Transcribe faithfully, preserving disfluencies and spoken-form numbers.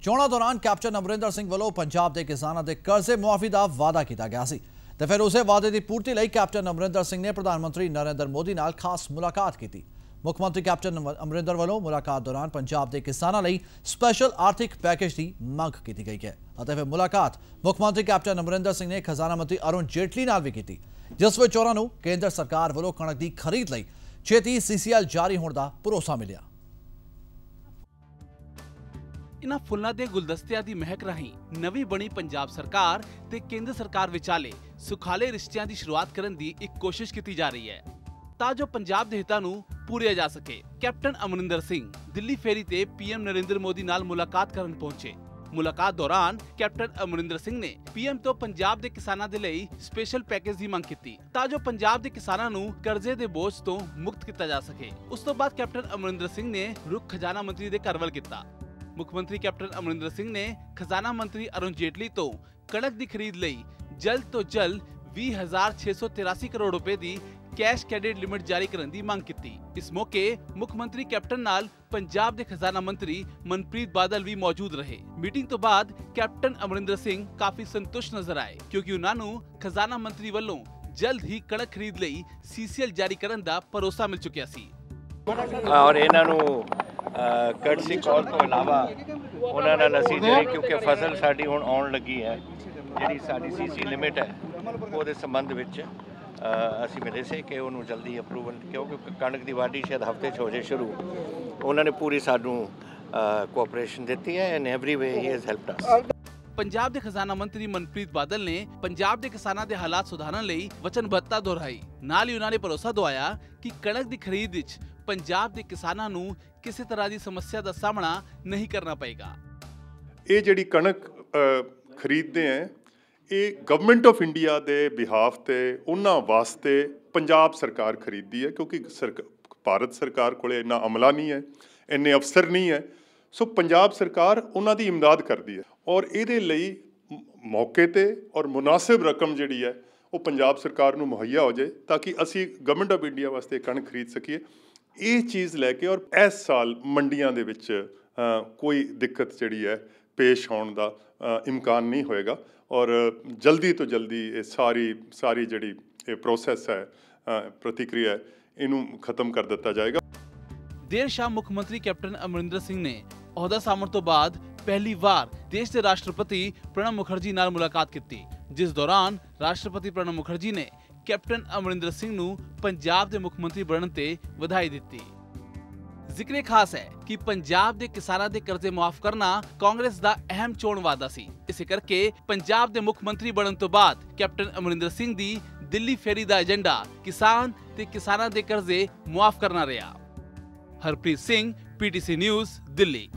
ਚੋਣਾਂ ਦੌਰਾਨ ਕੈਪਟਨ ਅਮਰਿੰਦਰ ਸਿੰਘ ਵੱਲੋਂ ਪੰਜਾਬ ਦੇ ਕਿਸਾਨਾਂ ਦੇ ਕਰਜ਼ੇ ਮੁਆਫੀ ਦਾ ਵਾਅਦਾ ਕੀਤਾ ਗਿਆ ਸੀ ਤੇ ਫਿਰ ਉਸੇ ਵਾਅਦੇ ਦੀ ਪੂਰਤੀ ਲਈ ਕੈਪਟਨ ਅਮਰਿੰਦਰ ਸਿੰਘ ਨੇ ਪ੍ਰਧਾਨ ਮੰਤਰੀ ਨਰਿੰਦਰ ਮੋਦੀ ਨਾਲ ਖਾਸ ਮੁਲਾਕਾਤ ਕੀਤੀ। ਮੁੱਖ ਮੰਤਰੀ ਕੈਪਟਨ ਅਮਰਿੰਦਰ ਵੱਲੋਂ ਮੁਲਾਕਾਤ ਦੌਰਾਨ ਪੰਜਾਬ ਦੇ ਕਿਸਾਨਾਂ ਲਈ ਸਪੈਸ਼ਲ ਆਰਥਿਕ ਪੈਕੇਜ ਦੀ ਮੰਗ ਕੀਤੀ ਗਈ ਹੈ ਅਤੇ ਫਿਰ ਮੁਲਾਕਾਤ ਮੁੱਖ ਮੰਤਰੀ ਕੈਪਟਨ ਅਮਰਿੰਦਰ ਸਿੰਘ ਨੇ ਖਜ਼ਾਨਾ ਮੰਤਰੀ ਅਰੁਣ ਜੇਟਲੀ ਨਾਲ ਵੀ ਕੀਤੀ, ਜਿਸ ਵਿੱਚ ਉਹਨਾਂ ਨੂੰ ਕੇਂਦਰ ਸਰਕਾਰ ਵੱਲੋਂ ਕਣਕ ਦੀ ਖਰੀਦ ਲਈ ਛੇਤੀ ਸੀਸੀਐਲ ਜਾਰੀ ਹੋਣ ਦਾ ਭਰੋਸਾ ਮਿਲਿਆ। इन्हां फुल्लां दे गुलदस्तियां दी महक राहीं नवीं बनी पंजाब सरकार ते केंद्र सरकार विचाले सुखाले रिश्तियां दी शुरुआत करन दी एक कोशिश की जा रही है तां जो पंजाब दे हितां नूं पूरिया जा सके। कैप्टन अमरिंदर सिंह दिल्ली फेरी ते पीएम नरेंद्र मोदी नाल मुलाकात करन पहुंचे। मुलाकात दौरान कैप्टन अमरिंदर सिंह ने पीएम तो पंजाब दे किसानां दे लई स्पेशल पैकेज दी मंग कीती तां जो पंजाब दे किसानां नूं कर्जे दे बोझ तो मुक्त कीता जा सके। उस तो बाद कैप्टन अमरिंदर सिंह ने रुख खजाना मंत्री दे घर वल कीता। मुख्यमंत्री कैप्टन अमरिंदर सिंह ने खजाना मंत्री अरुण जेटली तो कणक की खरीद लई जल्द तो जल्द भी हजार छे सौ तिरासी करोड़ रुपए की कैश क्रेडिट लिमिट जारी करने की मांग की। इस मौके मुख्यमंत्री कैप्टन नाल पंजाब के खजाना मंत्री मनप्रीत बादल भी मौजूद रहे। मीटिंग तो बाद कैप्टन अमरिंदर सिंह काफी संतुष्ट नजर आए क्योंकि उन्होंने खजाना मंत्री वालों जल्द ही कणक खरीद लई सीसीएल जारी करने का भरोसा मिल चुका सी और इन्हों कर्टसी कॉल तो इलावा उन्होंने असी जी क्योंकि फसल साड़ी हुण आउण लगी है जी साड़ी सी सी लिमिट है वो संबंध में असी मिले से कि उन्होंने जल्दी अप्रूवल क्योंकि कणक की वाढ़ी शायद हफ्ते हो जाए शुरू उन्होंने पूरी सानू कोऑपरेशन दी है and every way he has helped us. Punjab के खजाना मंत्री मनप्रीत बादल ने पंजाब के किसानों के हालात सुधारने लई वचनबद्धता दोहराई। नाल ही उन्होंने भरोसा दवाया कि कणक की खरीद विच पंजाब के किसानों नूं किसी तरह की समस्या का सामना नहीं करना पएगा। ये जिहड़ी कणक खरीदते हैं ये गवर्नमेंट ऑफ इंडिया के बिहाफ ते उन्हां वास्ते पंजाब सरकार खरीदती है क्योंकि सरकार भारत सरकार कोले इन्ना अमला नहीं है, इन्ने अफसर नहीं है, सो पंजाब सरकार उन्हां दी इमदाद करती है और इहदे लई मौके ते और मुनासिब रकम जिहड़ी है वो पंजाब सरकार नूं मुहैया हो जाए ताकि असी गवर्नमेंट ऑफ इंडिया वास्ते कणक खरीद सकीए। ये चीज़ लैके और इस साल मंडियां दे विच कोई दिक्कत जिहड़ी है पेश होने का इम्कान नहीं होएगा और जल्दी तो जल्दी ये सारी सारी जिहड़ी ये प्रोसैस है प्रतिक्रिया है इनू खत्म कर दिता जाएगा। देर शाम मुख्यमंत्री कैप्टन अमरिंदर सिंह ने अहदा सामण तो बाद पहली बार देश के राष्ट्रपति प्रणब मुखर्जी नाल मुलाकात की, जिस दौरान राष्ट्रपति प्रणब मुखर्जी ने कैप्टन अमरिंदर सिंह नूं पंजाब के मुख्यमंत्री बनने ते बधाई दी। जिक्र खास है कि पंजाब के किसानों के कर्जे मुआफ करना कांग्रेस का अहम चोण वादा सी। इस करके पंजाब के मुख्यमंत्री बनने तो बाद कैप्टन अमरिंदर सिंह की दिल्ली फेरी का एजेंडा किसान ते किसानों के कर्जे मुआफ करना रहा। Harpreet Singh, PTC news, Delhi.